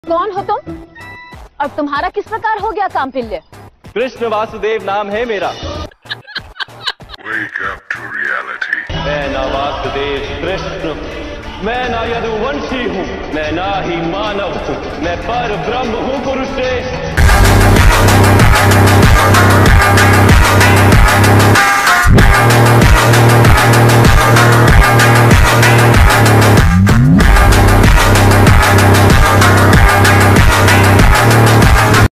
कौन हो तुम और तुम्हारा किस प्रकार हो गया कामपिल्य? कृष्ण वासुदेव नाम है मेरा। Wake up to reality. मैं ना वासुदेव कृष्ण, मैं ना यदुवंशी हूँ, मैं ना ही मानव हूँ, मैं पर ब्रह्म हूँ पुरुष श्रेष्ठ।